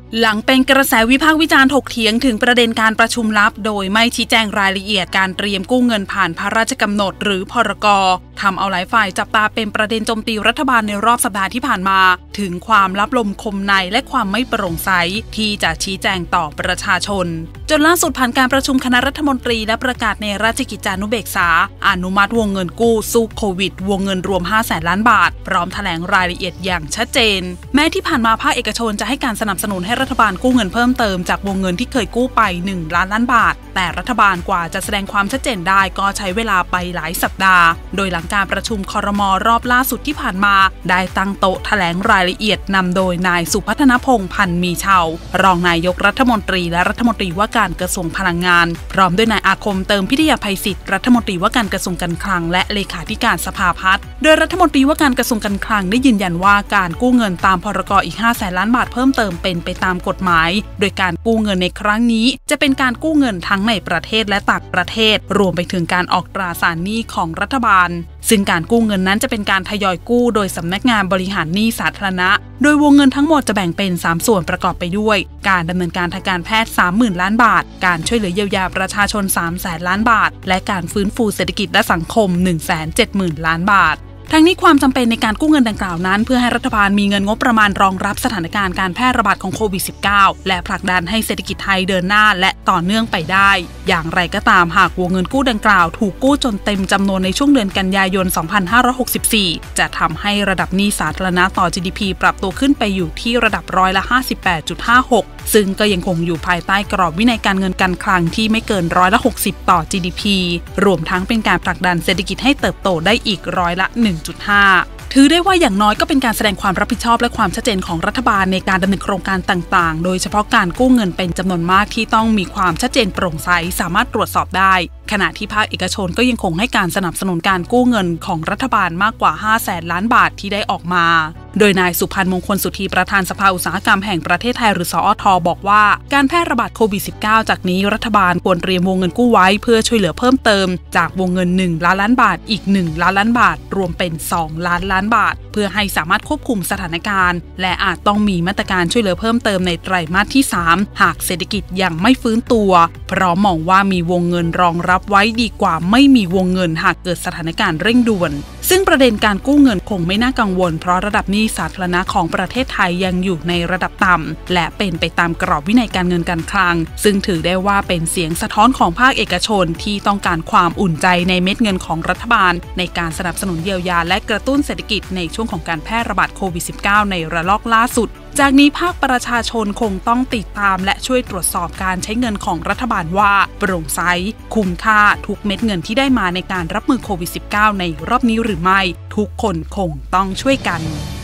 หลังเป็นกระแสวิพากษ์วิจารณ์ถกเถียงถึงประเด็นการประชุมลับโดยไม่ชี้แจงรายละเอียดการเตรียมกู้เงินผ่านพระราชกำหนดหรือพรก.ทำเอาหลายฝ่ายจับตาเป็นประเด็นโจมตีรัฐบาลในรอบสัปดาห์ที่ผ่านมาถึงความลับลมคมในและความไม่โปร่งใสที่จะชี้แจงต่อประชาชนจนล่าสุดผ่านการประชุมคณะรัฐมนตรีและประกาศในราชกิจจานุเบกษาอนุมัติวงเงินกู้สู้โควิดวงเงินรวม 500,000 ล้านบาทพร้อมแถลงรายละเอียดอย่างชัดเจนแม้ที่ผ่านมาภาคเอกชนจะให้การสนับสนุนให้รัฐบาลกู้เงินเพิ่มเติมจากวงเงินที่เคยกู้ไป1 ล้านล้านบาทแต่รัฐบาลกว่าจะแสดงความชัดเจนได้ก็ใช้เวลาไปหลายสัปดาห์โดยหลังการประชุมครม.รอบล่าสุดที่ผ่านมาได้ตั้งโต๊ะแถลงรายละเอียดนำโดยนายสุพัฒนพงษ์พันธ์มีเชารองนายกรัฐมนตรีและรัฐมนตรีว่าการกระทรวงพลังงานพร้อมด้วยนายอาคมเติมพิทยาภัยศิษย์รัฐมนตรีว่าการกระทรวงการคลังและเลขาธิการสภาพัฒน์โดยรัฐมนตรีว่าการกระทรวงการคลังได้ยืนยันว่าการกู้เงินตามพรก.อีก 500,000 ล้านบาทเพิ่มเติมเป็นไปตามกฎหมายโดยการกู้เงินในครั้งนี้จะเป็นการกู้เงินทั้งในประเทศและต่างประเทศรวมไปถึงการออกตราสารหนี้ของรัฐบาลซึ่งการกู้เงินนั้นจะเป็นการทยอยกู้โดยสำนักงานบริหารหนี้สาธารณะโดยวงเงินทั้งหมดจะแบ่งเป็น3ส่วนประกอบไปด้วยการดำเนินการทางการแพทย์ 30,000 ล้านบาทการช่วยเหลือเยียวยาประชาชน 300,000 ล้านบาทและการฟื้นฟูเศรษฐกิจและสังคม 170,000 ล้านบาททั้งนี้ความจำเป็นในการกู้เงินดังกล่าวนั้นเพื่อให้รัฐบาลมีเงินงบประมาณรองรับสถานการณ์การแพร่ระบาดของโควิด -19 และผลักดันให้เศรษฐกิจไทยเดินหน้าและต่อเนื่องไปได้อย่างไรก็ตามหากวงเงินกู้ดังกล่าวถูกกู้จนเต็มจำนวนในช่วงเดือนกันยายน 2564 จะทำให้ระดับหนี้สาธารณะต่อ GDP ปรับตัวขึ้นไปอยู่ที่ระดับ58.56%ซึ่งก็ยังคงอยู่ภายใต้กรอบวินัยการเงินการคลังที่ไม่เกิน60%ต่อ GDP รวมทั้งเป็นการผลักดันเศรษฐกิจให้เติบโตได้อีก1.5%ถือได้ว่าอย่างน้อยก็เป็นการแสดงความรับผิดชอบและความชัดเจนของรัฐบาลในการดำเนินโครงการต่างๆโดยเฉพาะการกู้เงินเป็นจำนวนมากที่ต้องมีความชัดเจนโปร่งใสสามารถตรวจสอบได้ขณะที่ภาคเอกชนก็ยังคงให้การสนับสนุนการกู้เงินของรัฐบาลมากกว่า 500,000 ล้านบาทที่ได้ออกมาโดยนายสุพันธ์มงคลสุธีประธานสภาอุตสาหกรรมแห่งประเทศไทยหรือสอท.บอกว่าการแพร่ระบาดโควิด -19 จากนี้รัฐบาลควรเตรียมวงเงินกู้ไว้เพื่อช่วยเหลือเพิ่มเติมจากวงเงิน1 ล้านล้านบาทอีก1 ล้านล้านบาทรวมเป็น2 ล้านล้านบาทเพื่อให้สามารถควบคุมสถานการณ์และอาจต้องมีมาตรการช่วยเหลือเพิ่มเติมในไตรมาสที่3หากเศรษฐกิจยังไม่ฟื้นตัวเพราะมองว่ามีวงเงินรองรับไว้ดีกว่าไม่มีวงเงินหากเกิดสถานการณ์เร่งด่วนซึ่งประเด็นการกู้เงินคงไม่น่ากังวลเพราะระดับหนี้สาธารณะของประเทศไทยยังอยู่ในระดับต่ำและเป็นไปตามกรอบวินัยการเงินการคลังซึ่งถือได้ว่าเป็นเสียงสะท้อนของภาคเอกชนที่ต้องการความอุ่นใจในเม็ดเงินของรัฐบาลในการสนับสนุนเยียวยาและกระตุ้นเศรษฐกิจในช่วงของการแพร่ระบาดโควิด -19 ในระลอกล่าสุดจากนี้ภาคประชาชนคงต้องติดตามและช่วยตรวจสอบการใช้เงินของรัฐบาลว่าโปร่งใสคุ้มค่าทุกเม็ดเงินที่ได้มาในการรับมือโควิด -19 ในรอบนี้หรือไม่ทุกคนคงต้องช่วยกัน